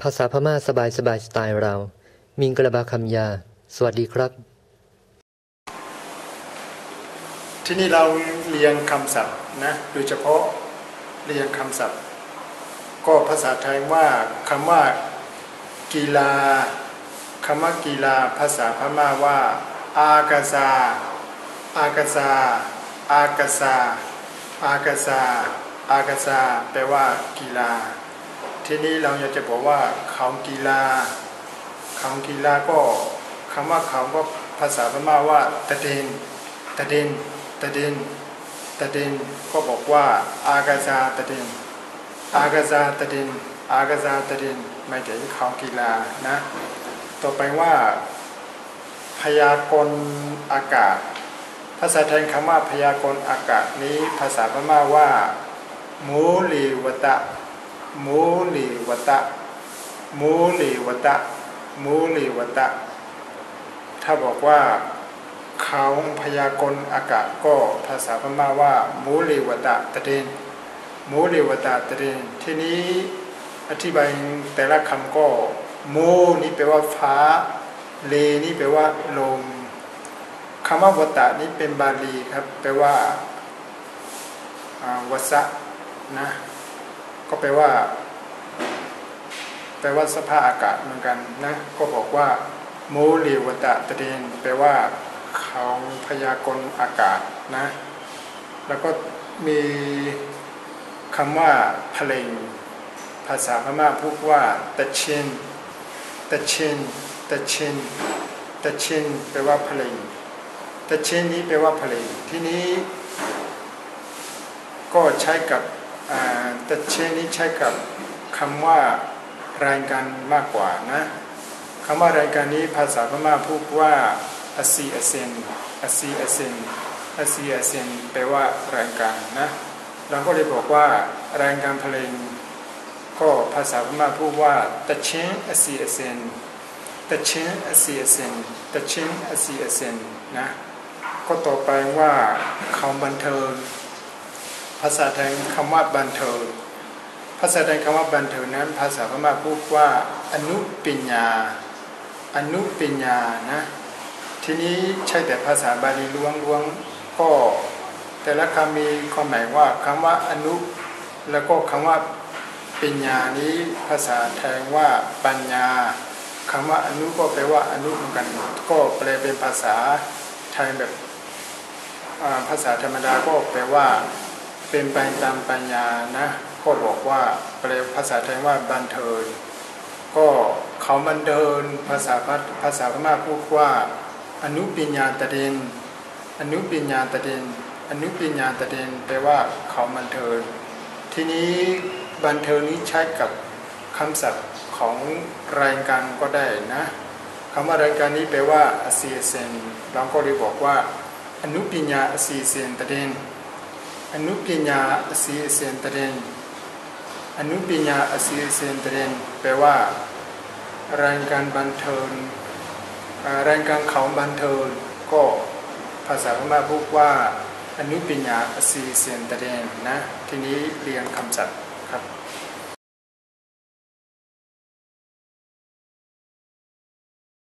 ภาษาพม่าสบายสไตล์เรามิงกระบาคำยาสวัสดีครับที่นี่เราเรียนคำศัพท์นะโดยเฉพาะเรียนคำศัพท์ก็ภาษาไทยว่าคำว่ากีฬาคำว่ากีฬาภาษาพม่าว่าอากาซาอากาซาอากาซาอากาซาอากาซาแปลว่ากีฬาที่นี้เราอยากจะบอกว่าเขากีฬาเขากีฬาก็คำว่าเขาก็ภาษาพม่าว่าตะเดนตะเดนตะเดนตะเดนก็บอกว่าอากาซาตะเดนอากาซาตะเดนอากาซาตะเดนหมายถึงเขากีฬานะต่อไปว่าพยากรณ์อากาศภาษาไทยคำว่าพยากรณ์อากาศนี้ภาษาพม่าว่ามูลีวตะมูลีวตะมูลีวตะมูลีวตะถ้าบอกว่าเขาพยากรณ์อากาศก็ภาษาพม่าว่ามูลีวตะตะเดนมูลีวตะตะเดนที่นี้อธิบายแต่ละคำก็มูนี่แปลว่าฟ้าเลนี่แปลว่าลมคำว่าวตะนี้เป็นบาลีครับแปลว่าวสะนะก็แปลว่าสภาพอากาศเหมือนกันนะก็บอกว่าโมลีวตะตะเดนแปลว่าเขาพยากรณ์อากาศนะแล้วก็มีคำว่าเพลงภาษาพม่าพูดว่าตะเชนตะเชนตะเชนตะเชนแปลว่าเพลงตะเชนนี้แปลว่าเพลงที่นี้ก็ใช้กับตะเชนนี้ใช้กับคำว่ารายการมากกว่านะคำว่ารายการนี้ภาษาพม่าพูดว่าอซีอเซนอซีอเซนอซีอเซนแปลว่ารายการนะเราก็เลยบอกว่ารายการเพลงก็ภาษาพม่าพูดว่าตะเชนอซีอเซนตะเชนอซีอเซนตะเชนอซีอเซนนะก็ต่อไปว่าคำบันเทิงภาษาไทยคำว่าบันเทิงภาษาไทยคำว่าบันเทิงนั้นภาษาพม่าพูดว่าอนุปัญญาอนุปัญญานะทีนี้ใช่แต่ภาษาบาลีล้วนๆก็แต่ละคำมีความหมายว่าคำว่าอนุแล้วก็คำว่าปัญญานี้ภาษาไทยว่าปัญญาคำว่าอนุก็แปลว่าอนุเหมือนกันก็แปลเป็นภาษาไทยแบบภาษาธรรมดาก็แปลว่าเป็นไปตามปัญญานะก็บอกว่าแปลภาษาไทยว่าบันเทิงก็เขาบันเทิงภาษาพม่าพูดว่าอนุปัญญาตะเดนอนุปัญญาตะเดนอนุปัญญาตะเดนแปลว่าเขาบันเทิงทีนี้บันเทิงนี้ใช้กับคำศัพท์ของรายการก็ได้นะคำว่ารายการนี้แปลว่าอซีเซนเราก็เลยบอกว่าอนุปัญญาอซีเซนตะเดนอนุปัญญาอซีเซนตะเดนอนุปัญญาอซีเซนตะเดนแปลว่ารายการบันเทิงรายการเขาบันเทิงก็ภาษาพม่าพูดว่าอนุปัญญาอซีเซนตะเดนนะทีนี้เรียนคำศัพท์ครับ